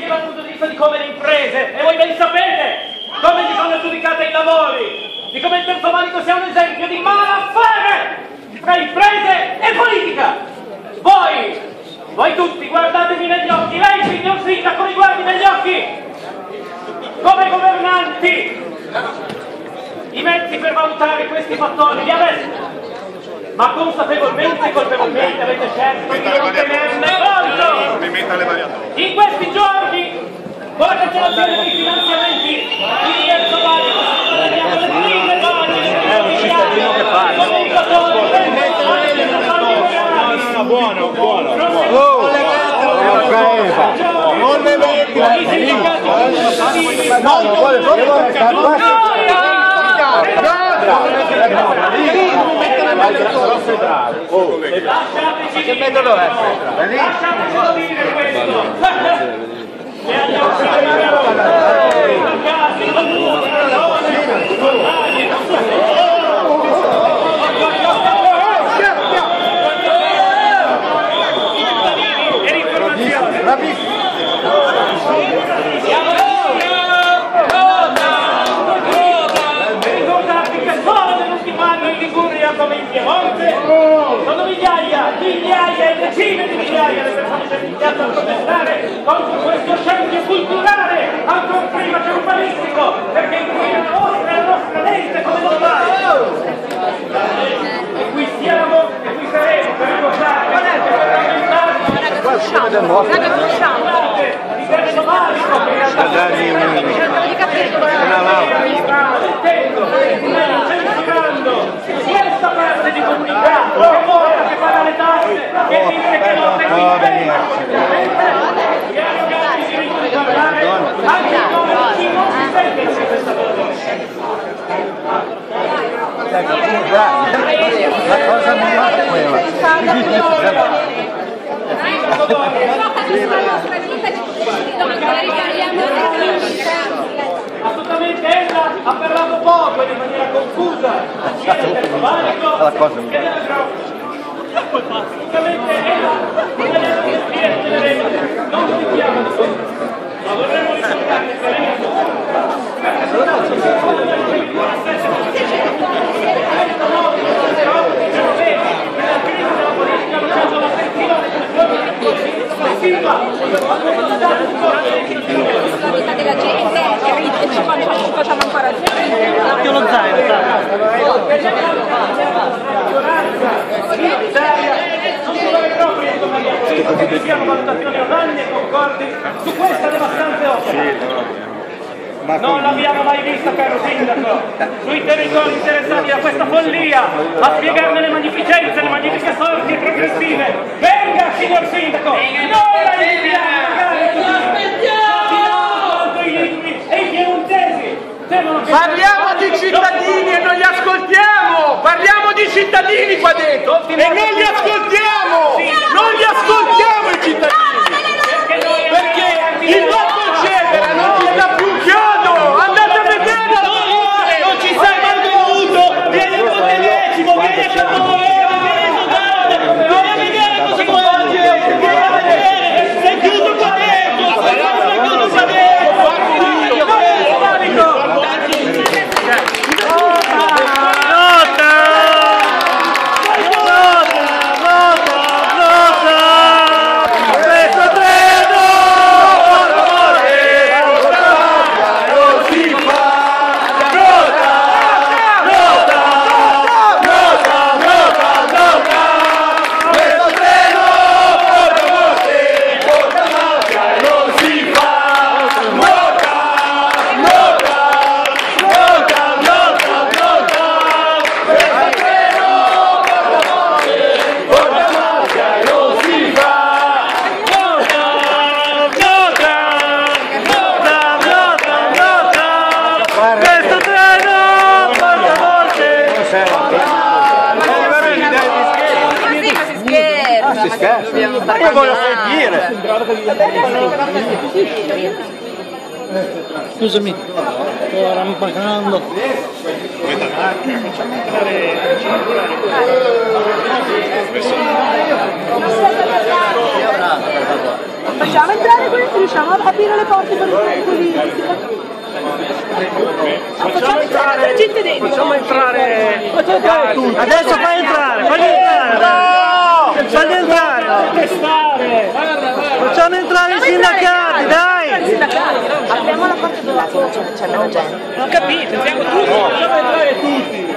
hanno avuto diritto di come le imprese, e voi ben sapete come si sono giudicate i lavori, di come il terzo valico sia un esempio di malaffare tra imprese e politica. Voi tutti guardatevi negli occhi, lei signor sindaco mi guardi negli occhi, come governanti. I mezzi per valutare questi fattori li avete, ma consapevolmente e colpevolmente avete scelto di non tenerne conto. In questi giorni, con la cancellazione dei finanziamenti, il terzo valico abbiamo le prime buono. Non le metti che metodo è? Lasciatecelo dire questo. Come in Piemonte sono migliaia e decine di migliaia le persone che iniziato a protestare contro questo scempio culturale, ancora prima che urbanistico, perché inquina la nostra mente come non mai. E qui siamo e qui saremo per ricordare che questa parte di comunità che vota, che paga le tasse, che dice che non è che hanno grandi diritto di parlare anche chi non si sente di questa cosa. La cosa migliore è quella. Assolutamente ella ha parlato poco e in maniera confusa sia del terzo valico che della Grotta. Assolutamente ella non deve dire delle regole, non si chiama di questo, ma vorremmo ricordare che lei della gente e ci facciamo ancora anche lo zaino, che siano valutazioni unanimi e concordi su questa devastante opera. Non l'abbiamo mai vista, caro sindaco, sui territori interessati da questa follia, a spiegarne le magnificenze, le magnifiche sorti e progressive. Venga, signor sindaco, noi la Parliamo di cittadini e non li ascoltiamo! Parliamo di cittadini qua dentro e non li ascoltiamo! Non li ascoltiamo i cittadini! Perché il vostro Cedera non ci sta più chiodo! Andate a vedere la parole! Non ci sei mai venuto! Vieni a Montelecimo, vieni a Capovolere, vieni a Nogante, vieni a vedere cosa si vuole! Vieni a vedere! Sei chiuso qua dentro! Sei chiuso qua dentro! Io voglio sentire! Scusami, ora mi pagando. Facciamo entrare quelli riusciamo a aprire le porte per così. Facciamo entrare la gente dentro. Facciamo entrare tutti. Adesso fai entrare, fagli entrare! Fagli entrare! Facciamo entrare i sindacati, dai! Apriamo la porta dove c'è meno gente. Non capite, siamo tutti. Facciamo entrare tutti.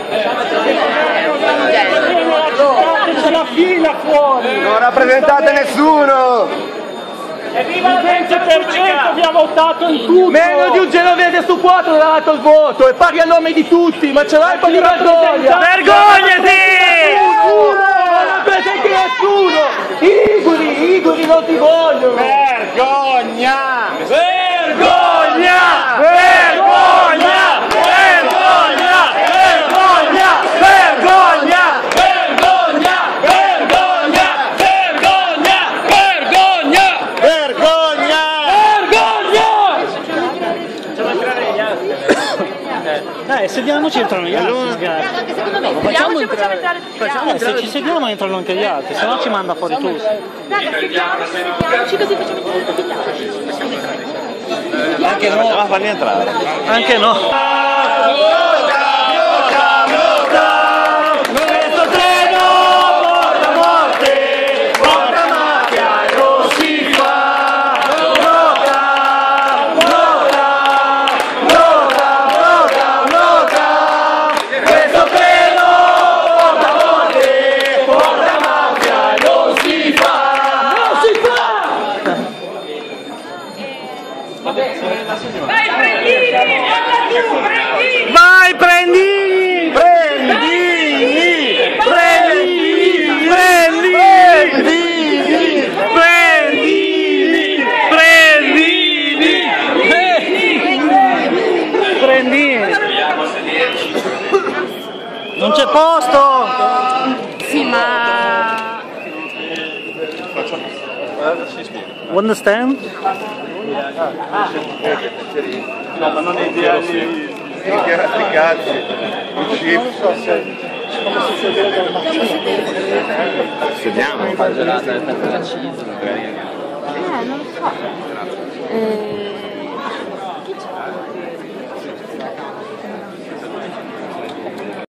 C'è la fila fuori. Non rappresentate nessuno! Evviva Il la 20% vi ha votato in tutto! Meno di un genovese su 4 ha dato il voto e parli a nome di tutti, ma ce l'hai per la vergogna! Vergognati! Non rappresenti nessuno! Iguri non ti vogliono! Vergogna! Vergogna! Vergogna! Vergogna! Vergogna! Vergogna! Vergogna! Vergogna! Vergogna! Vergogna! Dai, sediamoci, entrano gli altri. Anche secondo me, sediamoci e facciamo entrare tutti gli altri. Se ci sediamo entrano anche gli altri, se no ci manda fuori tutti. Raga, sediamoci così facciamo entrare tutti gli altri. Anche no. Ma falli entrare. Anche no. Questo treno porta morte, porta mafia e non si fa. Nota, nota, nota, nota, nota. Questo treno porta morte, porta mafia e non si fa. Non si fa! Dai, prendini! Guarda tu, prendini! Vai, prendini! Prendini! Prendini! Prendini! Prendini! Prendini! Non c'è posto! Sì, ma... Understand? No, ma non è ideali. Sti cazzi. Sediamo. non lo so.